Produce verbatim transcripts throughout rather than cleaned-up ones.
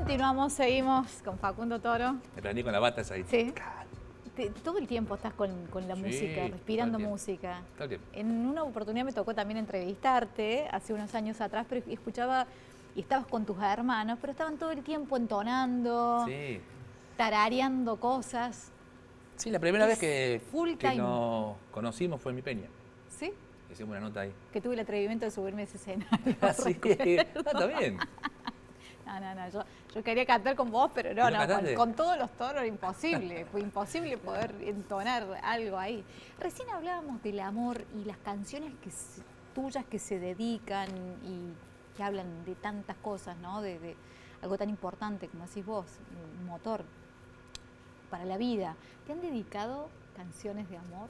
Continuamos, seguimos con Facundo Toro. Me prendí con la bata esa ahí. Sí. Te- todo el tiempo estás con, con la Sí, música, respirando todo el tiempo. música. Todo el tiempo. En una oportunidad me tocó también entrevistarte, hace unos años atrás, pero escuchaba, y estabas con tus hermanos, pero estaban todo el tiempo entonando, Sí. tarareando cosas. Sí, la primera Es vez que, full que time. nos conocimos fue en Mi Peña. ¿Sí? Hicimos una nota ahí. Que tuve el atrevimiento de subirme a ese escenario. Ah, sí, está bien. No, no, no, yo, yo quería cantar con vos, pero no, ¿No no, con, cantaste? con todos los toros era imposible, fue imposible poder entonar algo ahí. Recién hablábamos del amor y las canciones que se- tuyas que se dedican y que hablan de tantas cosas, ¿no? De, de algo tan importante, como decís vos, un motor para la vida. ¿Te han dedicado canciones de amor?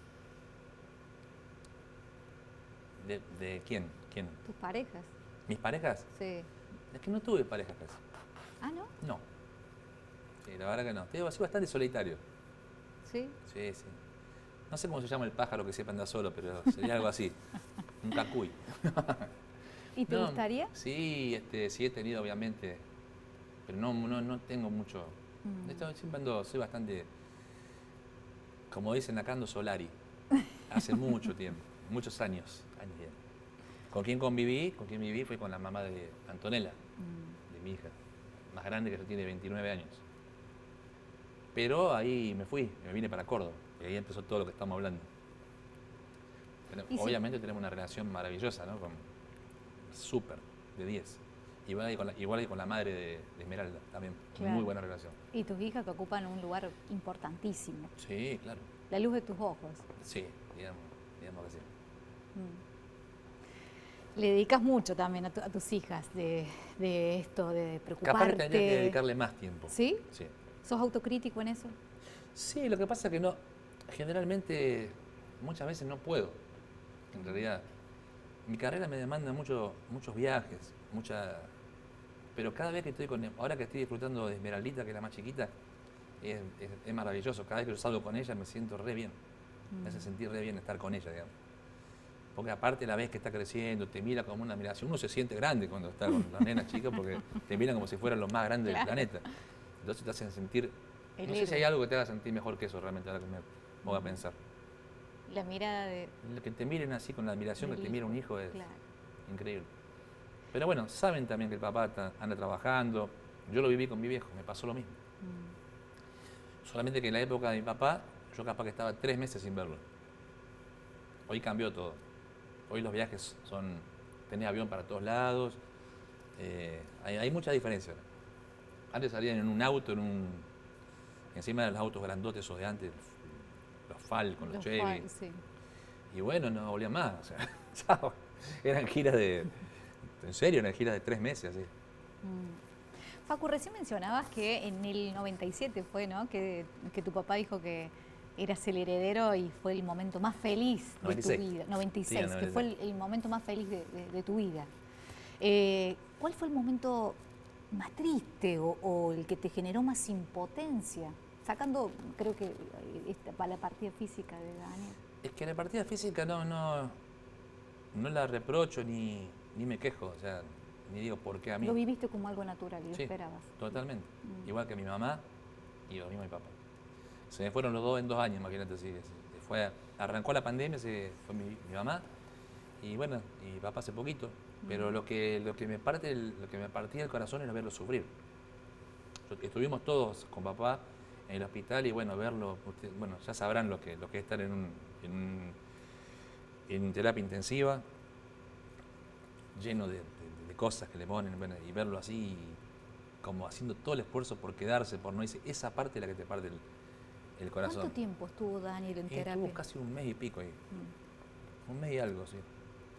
¿De, de quién? ¿Quién? ¿Tus parejas? ¿Mis parejas? Sí. Es que no tuve parejas casi. ¿Ah, no? No. Sí, la verdad que no. Te digo, así bastante solitario. ¿Sí? Sí, sí. No sé cómo se llama el pájaro que siempre anda solo, pero sería algo así. Un cacuy. ¿Y te No, gustaría? Sí, este, sí he tenido, obviamente, pero no, no, no tengo mucho. Mm. Esto, siempre ando, soy bastante, como dicen acá, ando solari. Hace mucho tiempo, muchos años. años ya. ¿Con quién conviví? Con quién viví fue con la mamá de Antonella, Mm. de mi hija, más grande, que ya tiene veintinueve años. Pero ahí me fui, me vine para Córdoba, y ahí empezó todo lo que estamos hablando. Pero ¿Y si- obviamente tenemos una relación maravillosa, ¿no? Con, súper, de diez. Igual ahí con la, igual ahí con la madre de, de Esmeralda, también, Claro. muy buena relación. Y tus hijas que ocupan un lugar importantísimo, Sí, claro, la luz de tus ojos. sí, digamos, digamos que sí. Mm. Le dedicas mucho también a, tu- a tus hijas de, de esto, de preocuparte. Capaz que tendría que dedicarle más tiempo. ¿Sí? Sí. ¿Sos autocrítico en eso? Sí, lo que pasa es que no, generalmente, muchas veces no puedo, en realidad. Mi carrera me demanda mucho, muchos viajes, mucha... Pero cada vez que estoy con... Ahora que estoy disfrutando de Esmeraldita, que es la más chiquita, es, es- es maravilloso. Cada vez que yo salgo con ella me siento re bien. Me hace sentir re bien estar con ella, digamos. Porque aparte la ves que está creciendo, te mira como una admiración. Uno se siente grande cuando está con las nenas chicas porque te miran como si fueran los más grandes Claro. del planeta. Entonces te hacen sentir... El no sé si héroe. hay algo que te haga sentir mejor que eso realmente, ahora que me voy a pensar. La mirada de... Que te miren así con la admiración del que te mira un hijo es Claro. increíble. Pero bueno, saben también que el papá ta- anda trabajando. Yo lo viví con mi viejo, me pasó lo mismo. Mm. Solamente que en la época de mi papá, yo capaz que estaba tres meses sin verlo. Hoy cambió todo. Hoy los viajes son, tenés avión para todos lados. eh, hay, hay mucha diferencia. Antes salían en un auto, en un, encima de los autos grandotes esos de antes, los Falcon, los, Los Chevy. fal- sí. Y bueno, no volvían más. O sea, chao. Eran giras de, en serio, eran giras de tres meses así. Mm. Facu, recién mencionabas que en el noventa y siete fue, ¿no? Que, que tu papá dijo que eras el heredero y fue el momento más feliz de noventa y seis. tu vida. noventa y Sí, seis, en que fue el, el momento más feliz de, de- de tu vida. Eh, ¿Cuál fue el momento más triste o, o el que te generó más impotencia? Sacando, creo que, esta, para la partida física de Daniel. Es que la partida física no, no, no la reprocho ni, ni me quejo, o sea, ni digo por qué a mí. Lo viviste como algo natural y lo Sí, esperabas. totalmente. Mm. Igual que mi mamá y lo mismo mi papá. Se me fueron los dos en dos años, imagínate. Así, se fue, arrancó la pandemia, se fue mi, mi mamá y bueno, y mi papá hace poquito. Pero lo que, lo que me parte, el- lo que me partía el corazón era verlo sufrir. Yo- Estuvimos todos con papá en el hospital y bueno, verlo, usted- bueno, ya sabrán lo que, lo que es estar en un, en un- en terapia intensiva, lleno de, de- de cosas que le ponen, bueno, y verlo así, como haciendo todo el esfuerzo por quedarse, por no irse, esa parte es la que te parte el, el corazón. ¿Cuánto tiempo estuvo Daniel en Y terapia? estuvo casi un mes y pico ahí, Mm. un mes y algo, sí.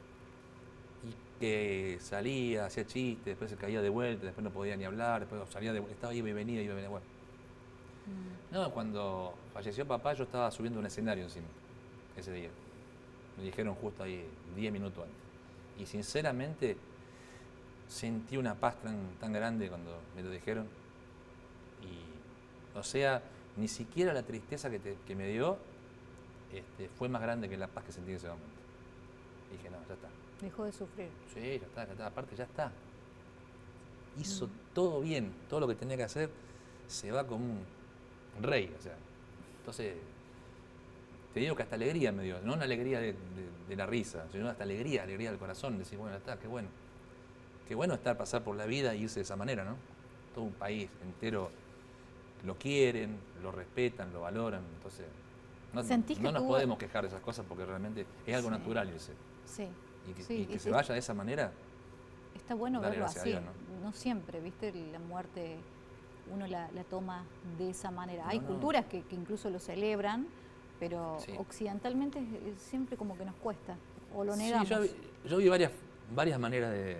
Y que salía, hacía chistes, después se caía de vuelta, después no podía ni hablar, después salía de vuelta, estaba iba y venía, iba y venía, bueno. Mm. No, cuando falleció papá yo estaba subiendo un escenario encima, ese día. Me dijeron justo ahí, diez minutos antes. Y sinceramente sentí una paz tan, tan grande cuando me lo dijeron. Y, o sea, ni siquiera la tristeza que, te- que me dio este, fue más grande que la paz que sentí en ese momento. Dije, no, ya está. Dejó de sufrir. Sí, ya está, ya está. Aparte ya está. hizo Mm. todo bien, todo lo que tenía que hacer, se va como un rey, o sea. Entonces, te digo que hasta alegría me dio, no una alegría de, de, de la risa, sino hasta alegría, alegría del corazón, decir, bueno, está, qué bueno. Qué bueno estar, pasar por la vida y irse de esa manera, ¿no? Todo un país entero lo quieren, lo respetan, lo valoran, entonces no, ¿Sentís no que nos tuvo- podemos quejar de esas cosas porque realmente es algo Sí. natural irse. Sí. Y que, Sí, y que y se sí. vaya de esa manera, Está bueno Dale verlo gracias a así. Dios, ¿no? ¿no? siempre, ¿viste? La muerte uno la, la toma de esa manera. No, Hay no. culturas que, que incluso lo celebran, pero Sí. occidentalmente es- es siempre como que nos cuesta. O lo sí, negamos. yo, vi- yo vi varias, varias maneras de,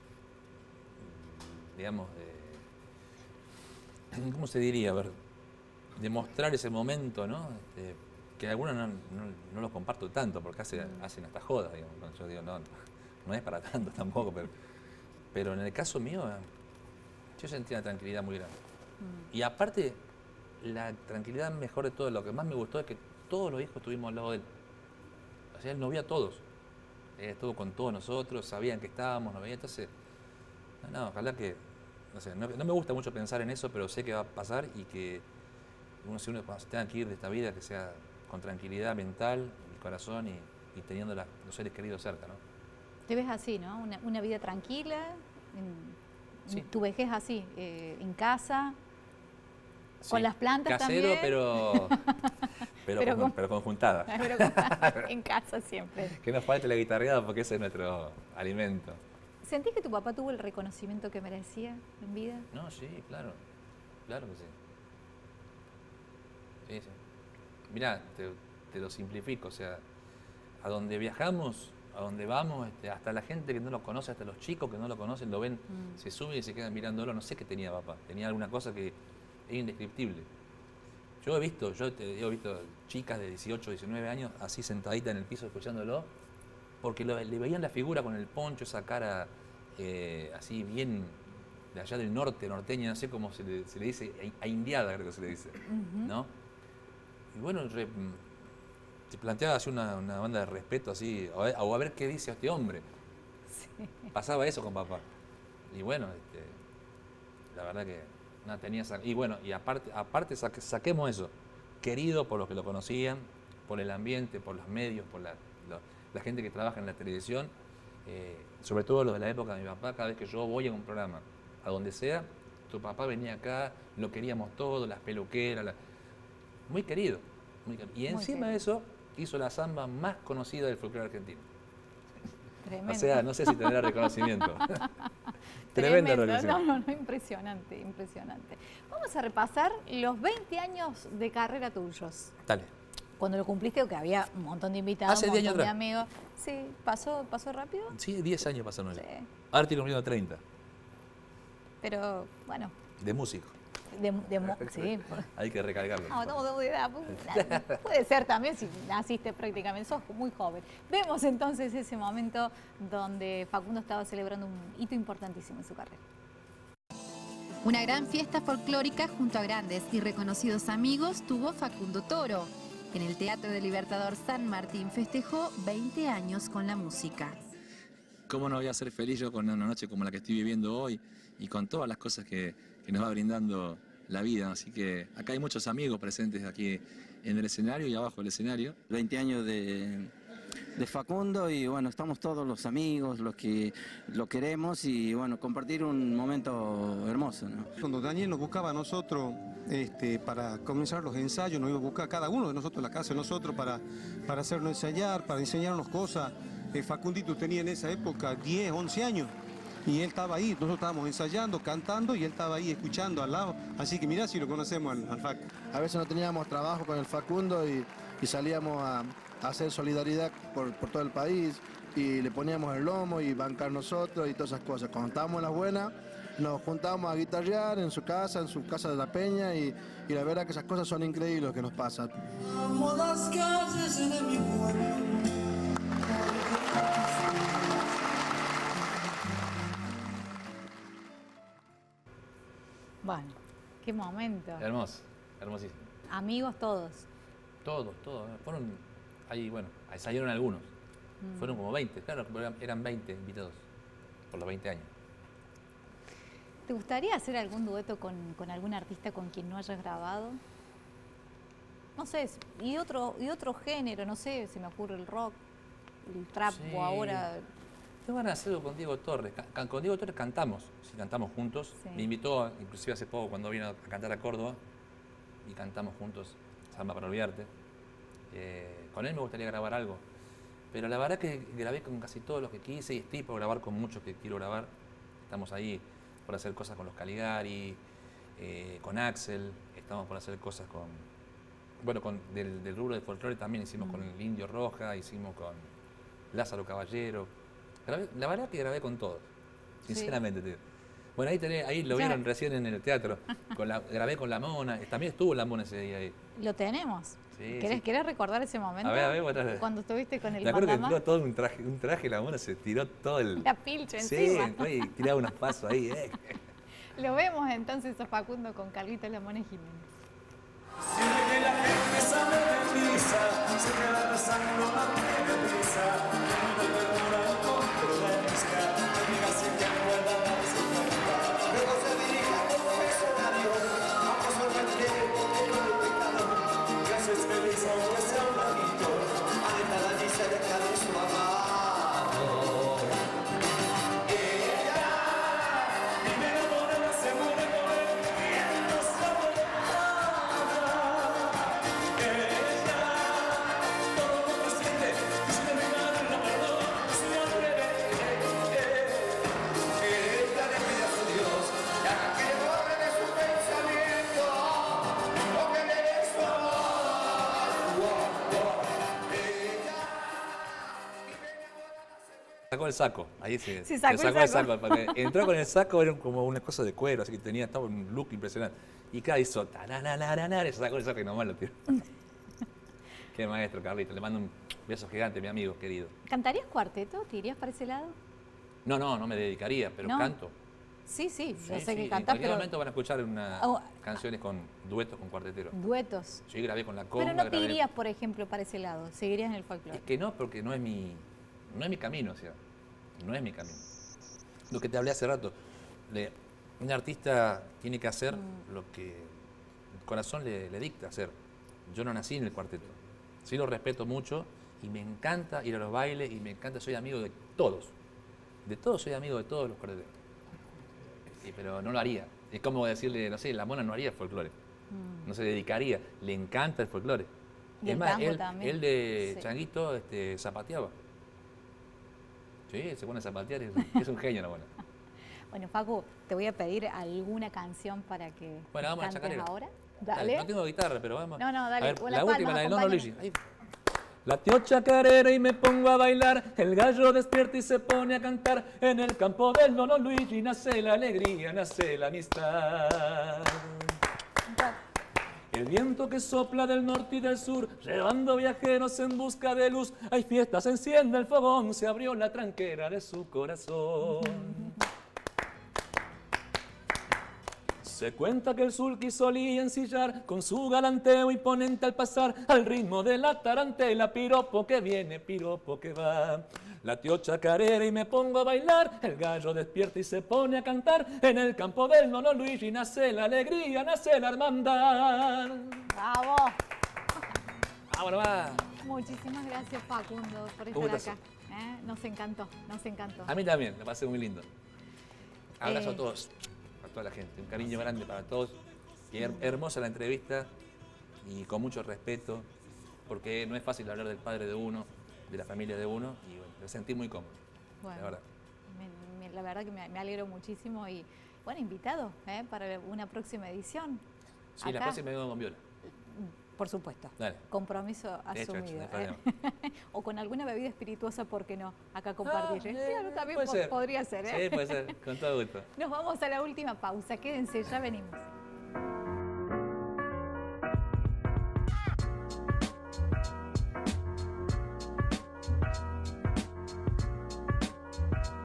digamos, de, ¿cómo se diría? A ver, de mostrar ese momento, ¿no? Este, que algunos no, no, no lo comparto tanto, porque hace, Mm. hacen hasta jodas, digamos. Cuando yo digo, no, no es para tanto tampoco, pero, pero en el caso mío, eh, yo sentí una tranquilidad muy grande. Mm. Y aparte, la tranquilidad mejor de todo, lo que más me gustó es que todos los hijos estuvimos al lado de él. O sea, él nos vio a todos. Él estuvo con todos nosotros, sabían que estábamos, nos veía. Entonces, no, no, ojalá que, no sé, no, no me gusta mucho pensar en eso, pero sé que va a pasar y que uno, si uno cuando se tenga que ir de esta vida, que sea con tranquilidad mental, el corazón y, y teniendo la- los seres queridos cerca, ¿no? Te ves así, ¿no? Una, una vida tranquila, en, Sí. en tu vejez así, eh, en casa, Sí, con las plantas casero, también. pero, pero, Pero conjun- con- pero conjuntada. Pero con- en casa siempre. Que no falte la guitarreada porque ese es nuestro alimento. ¿Sentís que tu papá tuvo el reconocimiento que merecía en vida? No, sí, claro. Claro que sí. Sí, sí. Mirá, te, te lo simplifico. O sea, a donde viajamos, a donde vamos, este, hasta la gente que no lo conoce, hasta los chicos que no lo conocen, lo ven, Mm. se suben y se quedan mirándolo. No sé qué tenía papá. Tenía alguna cosa que es indescriptible. Yo he visto, yo te he visto chicas de dieciocho, diecinueve años así sentaditas en el piso escuchándolo, porque lo- le veían la figura con el poncho, esa cara eh, así bien de allá del norte, norteña, no sé cómo se le, se le dice, a- indiada creo que se le dice, Ujú. ¿no? Y bueno, re- te planteaba así una, una banda de respeto así, o a, ver, o a ver qué dice este hombre. Sí. Pasaba eso con papá. Y bueno, este, la verdad que no tenía esa... Y bueno, y aparte, aparte saque- saquemos eso, querido por los que lo conocían, por el ambiente, por los medios, por la, lo- la gente que trabaja en la televisión, eh, sobre todo los de la época de mi papá. Cada vez que yo voy a un programa, a donde sea, tu papá venía acá, lo queríamos todo, las peluqueras, la- muy querido. Muy querido. Y Muy encima querido. de eso, hizo la samba más conocida del folclore argentino. Tremendo. O sea, no sé si tendrá reconocimiento. Tremendo Tremendo. reconocimiento. No, no, no, impresionante, impresionante. Vamos a repasar los veinte años de carrera tuyos. Dale. Cuando lo cumpliste, que había un montón de invitados, Hace un diez montón años de atrás. amigos. Sí, ¿pasó, pasó rápido? Sí, diez años pasaron ya. Sí. Ahora estoy cumpliendo treinta, Pero, bueno, de músico. de, de mo- sí. Hay que recargarlo. No, no, de edad. Puede ser también si naciste prácticamente, sos muy joven. Vemos entonces ese momento donde Facundo estaba celebrando un hito importantísimo en su carrera. Una gran fiesta folclórica junto a grandes y reconocidos amigos tuvo Facundo Toro. En el Teatro del Libertador San Martín festejó veinte años con la música. ¿Cómo no voy a ser feliz yo con una noche como la que estoy viviendo hoy y con todas las cosas que, que nos va brindando la vida? Así que acá hay muchos amigos presentes aquí en el escenario y abajo del escenario. veinte años de, de Facundo y bueno, estamos todos los amigos, los que lo queremos y bueno, compartir un momento hermoso, ¿no? Cuando Daniel nos buscaba a nosotros este, para comenzar los ensayos, nos iba a buscar a cada uno de nosotros, la casa de nosotros, para, para hacernos ensayar, para enseñarnos cosas. Eh, Facundito tenía en esa época diez, once años y él estaba ahí, nosotros estábamos ensayando, cantando y él estaba ahí escuchando al lado. Así que mirá si lo conocemos al, al Fac. A veces no teníamos trabajo con el Facundo y, y salíamos a, a hacer solidaridad por, por todo el país y le poníamos el lomo y bancar nosotros y todas esas cosas. Cuando estábamos en las buenas, nos juntábamos a guitarrear en su casa, en su casa de la Peña y, y la verdad que esas cosas son increíbles lo que nos pasan. Amo las calles de mi pueblo. Bueno, qué momento. Hermoso, hermosísimo. Amigos todos. Todos, todos. ¿eh? Fueron, ahí, bueno, ahí salieron algunos. Mm. Fueron como veinte, claro, eran- eran veinte invitados por los veinte años. ¿Te gustaría hacer algún dueto con, con algún artista con quien no hayas grabado? No sé, y otro, y otro género, no sé, se me ocurre el rock, el trap Sí. o ahora... Tengo ganas de hacerlo con Diego Torres. Ca- ca- Con Diego Torres cantamos, sí, cantamos juntos. Sí. Me invitó, inclusive hace poco, cuando vino a cantar a Córdoba, y cantamos juntos, Samba para olvidarte. Eh, con él me gustaría grabar algo. Pero la verdad que grabé con casi todos los que quise y estoy por grabar con muchos que quiero grabar. Estamos ahí por hacer cosas con los Caligari, eh, con Axel, estamos por hacer cosas con... Bueno, con del, del rubro de folclore también hicimos Mm. con el Indio Roja, hicimos con Lázaro Caballero. Grabé- la verdad que grabé con todos, sinceramente te digo. Bueno, ahí, tenés, ahí lo Ya. vieron recién en el teatro. Con la, grabé con La Mona, también estuvo La Mona ese día ahí. Lo tenemos. Sí, ¿Querés, sí. ¿Querés recordar ese momento? A ver, a ver, bueno, Cuando estuviste con el me acuerdo que mandamás, entró todo un traje, un traje, La Mona se tiró todo el... la pilcha Sí, encima. entró y tiraba unos pasos ahí, eh. Lo vemos entonces a Facundo con Carlita Lamone Jiménez. Siempre que la gente sale de misa, se queda rezando a de prisa. No te perdona el controversia, no digas si que pueda darse cuenta. Luego se dirige a todo escenario, vamos a ver por el pecado. Que haces feliz aunque sea un ratito, alenta la dice deja de su amado. Ella, primero morena, se muere con él, y él no sabe nada. Sacó el saco, ahí sí. Sí, sacó le el saco. porque entró con el saco, era como una cosa de cuero, así que tenía, estaba un look impresionante. Y cada hizo, tananananar, y se sacó el saco y nomás lo tiró. Qué maestro, Carlito, le mando un beso gigante, mi amigo querido. ¿Cantarías cuarteto? ¿Te irías para ese lado? No, no, no me dedicaría, pero No. canto. Sí, sí, yo Sí, sé sí, que en cantás, cualquier pero momento van a escuchar una, Oh. canciones con duetos con cuarteteros. duetos. Sí, grabé con la conga. Pero no te grabé- irías, por ejemplo, para ese lado, seguirías en el folclore. Es que no, porque no es mi, no es mi camino, o sea, no es mi camino. Lo que te hablé hace rato, le- un artista tiene que hacer Mm. lo que el corazón le, le dicta hacer. Yo no nací en el cuarteto, sí lo respeto mucho y me encanta ir a los bailes y me encanta, soy amigo de todos, de todos soy amigo de todos los cuarteteros. Sí, pero no lo haría. Es como decirle, no sé, La Mona no haría folclore, Mm. no se dedicaría, le encanta el folclore. Y Es el más, tango él, también. él de Sí. Changuito este, zapateaba. Sí, se pone a zapatear, es, es un genio la buena. Bueno, Facu, te voy a pedir alguna canción para que Bueno, vamos a la cantes chacarera. ahora. Dale, Dale. no tengo guitarra, pero vamos. No, no, dale, A ver, o la la palma, última, la de Nono acompáñanos. Luigi. Ahí. La tío chacarera y me pongo a bailar, el gallo despierta y se pone a cantar, en el campo del Nono Luigi nace la alegría, nace la amistad. El viento que sopla del norte y del sur, llevando viajeros en busca de luz. Hay fiestas, se enciende el fogón, se abrió la tranquera de su corazón. Se cuenta que el sulky solía ensillar con su galanteo imponente al pasar, al ritmo de la tarantela, piropo que viene, piropo que va. La tío chacarera y me pongo a bailar, el gallo despierta y se pone a cantar, en el campo del Nono Luigi nace la alegría, nace la hermandad. ¡Bravo! ¡Vámonos, va! Muchísimas gracias, Facundo, por Un estar gustazo. acá. ¿Eh? Nos encantó, nos encantó. A mí también, me pasé muy lindo. Abrazo Eh. a todos, a toda la gente, un cariño grande para todos. Y her- hermosa la entrevista y con mucho respeto, porque no es fácil hablar del padre de uno, de la familia de uno, y bueno, me sentí muy cómodo, Bueno, la verdad. me- me- la verdad que me, me alegro muchísimo y, bueno, invitado ¿eh? para una próxima edición. Sí, la Acá, próxima vengo con viola. por supuesto. Dale. Compromiso Hecho, asumido. hecho, no hay ¿eh? O con alguna bebida espirituosa, ¿por qué no? Acá compartir. Ah, eh, claro, también puede po- ser. podría ser. ¿eh? Sí, puede ser, con todo gusto. Nos vamos a la última pausa. Quédense, ya venimos.